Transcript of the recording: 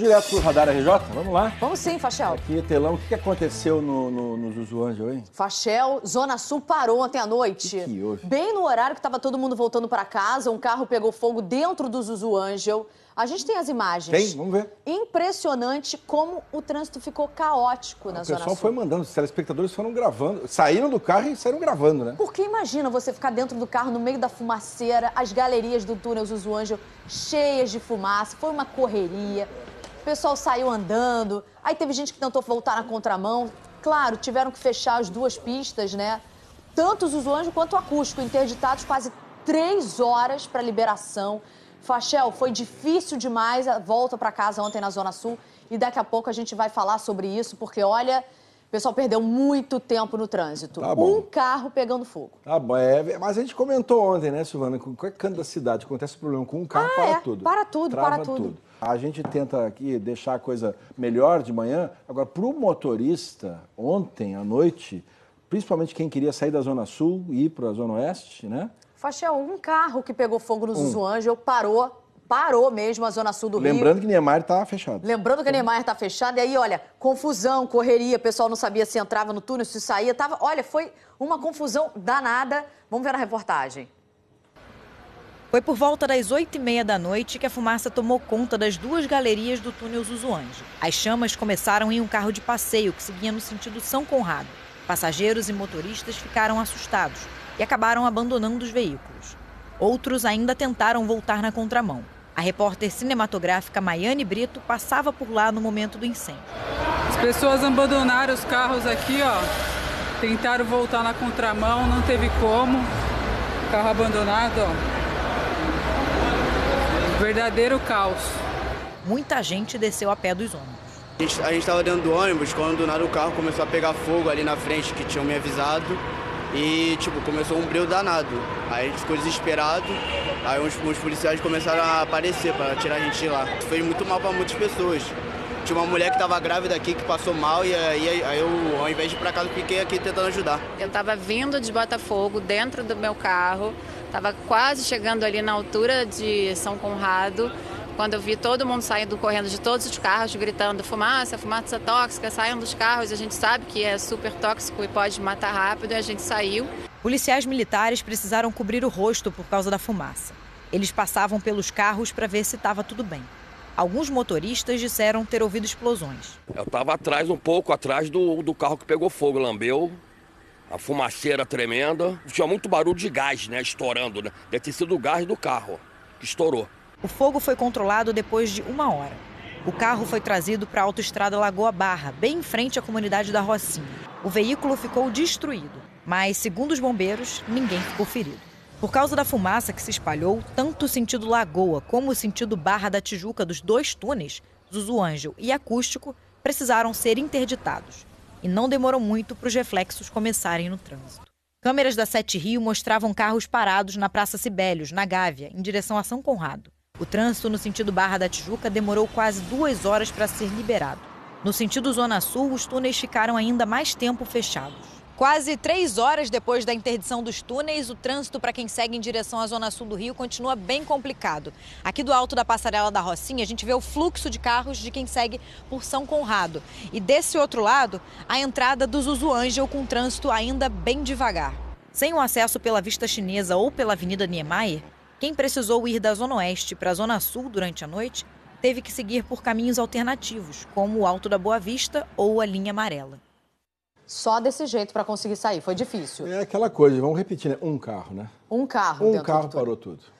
direto pro Radar RJ? Vamos lá. Vamos sim, Fachel. Aqui, telão, o que aconteceu no Zuzu Angel, hein? Fachel, Zona Sul parou ontem à noite. Que houve? Bem no horário que estava todo mundo voltando para casa, um carro pegou fogo dentro do Zuzu Angel. A gente tem as imagens. Tem? Vamos ver. Impressionante como o trânsito ficou caótico na Zona Sul. O pessoal foi mandando, os telespectadores foram gravando, saíram do carro e saíram gravando, né? Porque imagina você ficar dentro do carro, no meio da fumaceira, as galerias do túnel Zuzu Angel cheias de fumaça, foi uma correria. O pessoal saiu andando, aí teve gente que tentou voltar na contramão. Claro, tiveram que fechar as duas pistas, né? Tanto o Zuzu Angel quanto o acústico, interditados quase 3 horas para liberação. Fachel, foi difícil demais a volta para casa ontem na Zona Sul e daqui a pouco a gente vai falar sobre isso, porque, olha, o pessoal perdeu muito tempo no trânsito. Tá bom. Um carro pegando fogo. Tá bom, mas a gente comentou ontem, né, Silvana, com qualquer canto da cidade acontece problema com um carro, para tudo. Para tudo, Trava para tudo. A gente tenta aqui deixar a coisa melhor de manhã. Agora, para o motorista, ontem à noite, principalmente quem queria sair da Zona Sul e ir para a Zona Oeste, né? Fachel, um carro que pegou fogo no Zuzu Angel parou mesmo a Zona Sul do Rio. Lembrando que Niemeyer está fechado. Lembrando que a Niemeyer está fechada. E aí, olha, confusão, correria, o pessoal não sabia se entrava no túnel, se saía. Olha, foi uma confusão danada. Vamos ver na reportagem. Foi por volta das 8h30 da noite que a fumaça tomou conta das duas galerias do túnel Zuzu Angel. As chamas começaram em um carro de passeio que seguia no sentido São Conrado. Passageiros e motoristas ficaram assustados e acabaram abandonando os veículos. Outros ainda tentaram voltar na contramão. A repórter cinematográfica Maiane Brito passava por lá no momento do incêndio. As pessoas abandonaram os carros aqui, ó. Tentaram voltar na contramão, não teve como. Carro abandonado, ó. Verdadeiro caos. Muita gente desceu a pé dos ônibus. A gente estava dentro do ônibus quando do nada o carro começou a pegar fogo ali na frente, que tinham me avisado. E, começou um brilho danado. Aí a gente ficou desesperado. Aí uns policiais começaram a aparecer para tirar a gente de lá. Fez muito mal para muitas pessoas. Tinha uma mulher que estava grávida aqui, que passou mal, e aí eu, ao invés de ir para casa, fiquei aqui tentando ajudar. Eu estava vindo de Botafogo, dentro do meu carro. Estava quase chegando ali na altura de São Conrado, quando eu vi todo mundo saindo correndo de todos os carros, gritando fumaça, fumaça tóxica, saiam dos carros. A gente sabe que é super tóxico e pode matar rápido, e a gente saiu. Policiais militares precisaram cobrir o rosto por causa da fumaça. Eles passavam pelos carros para ver se estava tudo bem. Alguns motoristas disseram ter ouvido explosões. Eu estava atrás, um pouco atrás do carro que pegou fogo, lambeu. A fumaceira tremenda. Tinha muito barulho de gás, né, estourando, né? Deve ter sido o gás do carro que estourou. O fogo foi controlado depois de 1 hora. O carro foi trazido para a autoestrada Lagoa Barra, bem em frente à comunidade da Rocinha. O veículo ficou destruído, mas, segundo os bombeiros, ninguém ficou ferido. Por causa da fumaça que se espalhou, tanto o sentido Lagoa como o sentido Barra da Tijuca dos 2 túneis, Zuzu Angel e Acústico, precisaram ser interditados. E não demorou muito para os reflexos começarem no trânsito. Câmeras da 7 Rio mostravam carros parados na Praça Sibélios, na Gávea, em direção a São Conrado. O trânsito no sentido Barra da Tijuca demorou quase 2 horas para ser liberado. No sentido Zona Sul, os túneis ficaram ainda mais tempo fechados. Quase 3 horas depois da interdição dos túneis, o trânsito para quem segue em direção à Zona Sul do Rio continua bem complicado. Aqui do alto da passarela da Rocinha, a gente vê o fluxo de carros de quem segue por São Conrado. E desse outro lado, a entrada do Zuzu Angel com trânsito ainda bem devagar. Sem o acesso pela Vista Chinesa ou pela Avenida Niemeyer, quem precisou ir da Zona Oeste para a Zona Sul durante a noite teve que seguir por caminhos alternativos, como o Alto da Boa Vista ou a linha amarela. Só desse jeito para conseguir sair, foi difícil. É aquela coisa, vamos repetir, né? Um carro, né? Um carro. Um carro parou tudo.